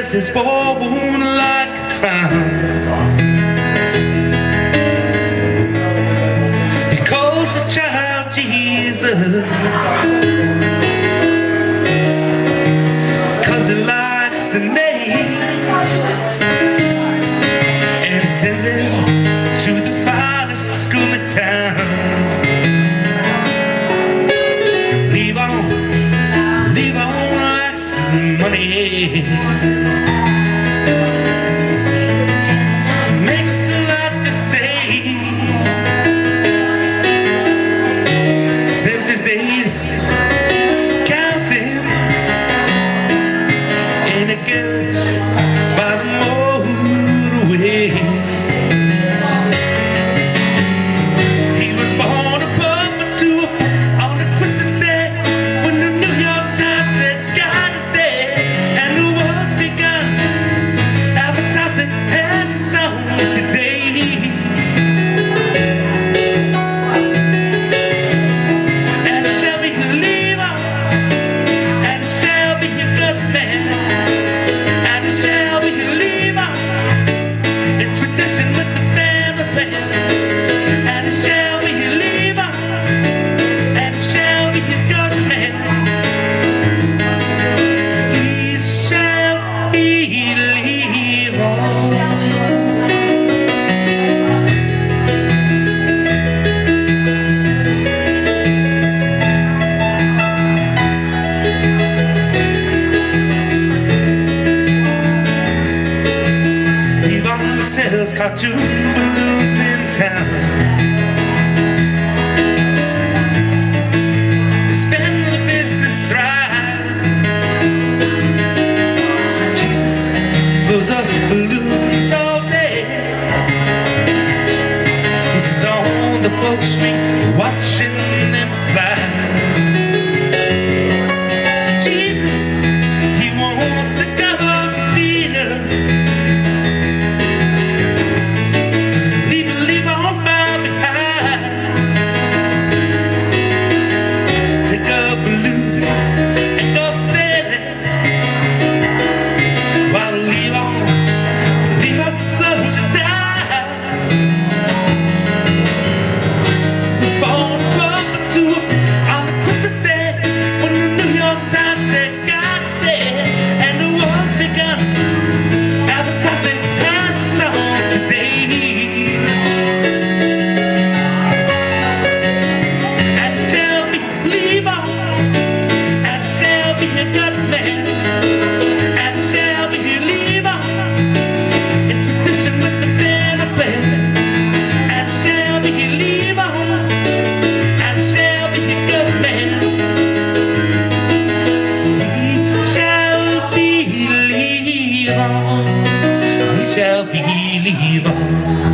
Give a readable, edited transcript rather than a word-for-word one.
wears his war wound like a crown. He calls his child Jesus, 'cause he likes the name, and he sends him to the finest school in town. Leave on money. Makes a lot to say. Spends his days counting in a garage by the motorway. He was born a puppet to on a Christmas day, when the New York Times said God is dead, and the war's begun. Advertisement has a song today. And it shall be a believer, and it shall be a good man, and it shall be a believer in tradition with the family band, and it shall be a believer, and it shall be a good man. He shall believe on. Yvonne sells cartoon balloons in town. His family business thrives. Jesus blows up balloons all day. He sits on the porch street watching them fly. Jesus, he wants to go to Venus. Leave on far behind. Take a balloon and go sailing, while leave on slowly dies. Was born a puppet to on a Christmas day, when the New York Times said God's dead, and the war's begun. Advertising has a song today. And it shall be believer, and it shall be a good man, and it shall be a believer in tradition with the family band, and it shall be a believer, and it shall be a good man. He shall believe on. He shall believe on.